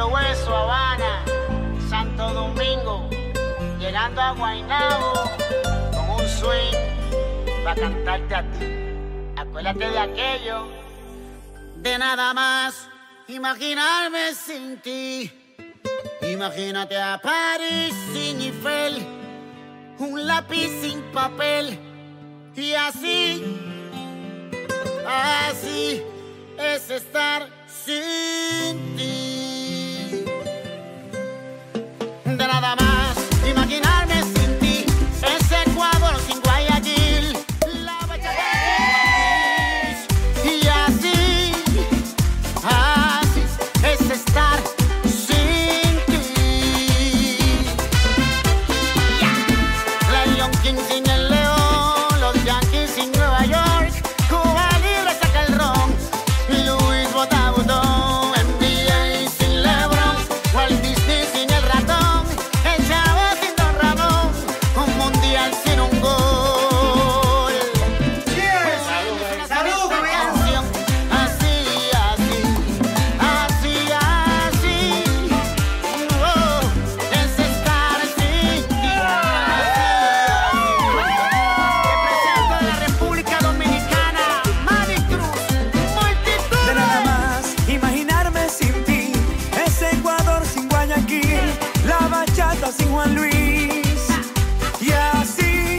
Río Hueso, Habana, Santo Domingo, llegando a Guaynabo con un swing para cantarte a ti. Acuérdate de aquello, de nada más imaginarme sin ti. Imagínate a París sin Eiffel, un lápiz sin papel, y así es estar sin ti. De nada más imaginarme sin ti, ese Ecuador sin Guayaquil, la bachata y así es estar sin ti. Lion King sin el león, los Yankees sin Nueva York, Cuba Libre saca el ron, Luis bota botón, NBA sin LeBron, Walt Disney sin el ratón, el Chavo sin Don Ramón, un mundial sin un gol. Cheers. Salud, canción, así, es estar sin ti. Represento a la República Dominicana, Manny Cruz, multitud. De nada más imaginarme sin ti, ese Ecuador sin Guayaquil, la bachata sin Juan Luis. Y así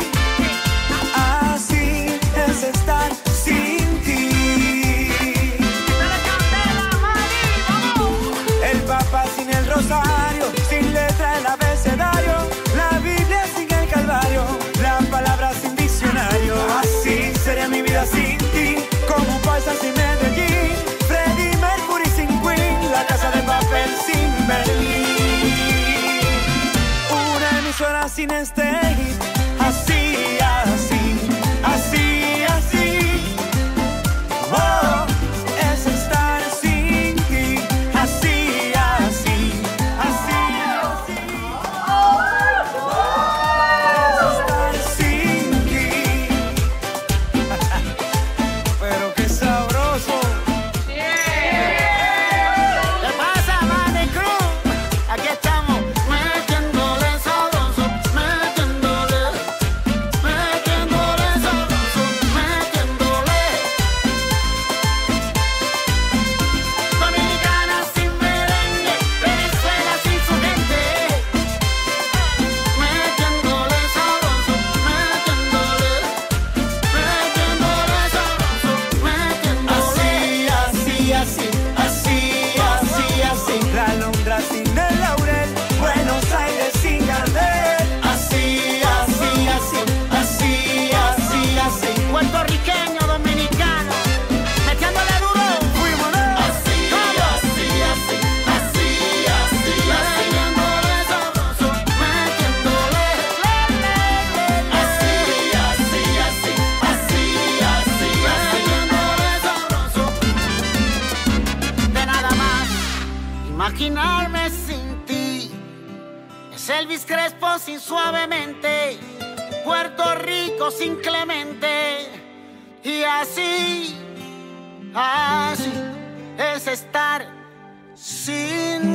es estar sin ti. El Papa sin el rosario, sin letra el abecedario, la Biblia sin el Calvario, la palabra sin diccionario. Así sería mi vida sin ti, como un paisa sin Medellín, Freddie Mercury sin Queen, la casa de papel sin Berlín, una emisora sin este hit. Así, oh, es estar sin ti. Así, oh, es estar sin ti. Pero qué sabroso. ¿Qué pasa, Manny Cruz? Aquí estamos, metiéndole sabroso, metiéndole sabroso, metiéndole. Dominicana sin merengue, Venezuela sin su gente. Metiéndole sabroso, metiéndole sabroso, metiéndole. Así. La Londra sin el laurel, Buenos Aires sin Gardel. Así. Puertorriqueño, dominicano, metiéndole duro. Fuímonos. Metiéndole sabroso, metiéndole. Metiéndole sabroso. De nada más imaginarme sin ti, es Elvis Crespo sin Suavemente, Puerto Rico sin Clemente, y así es estar sin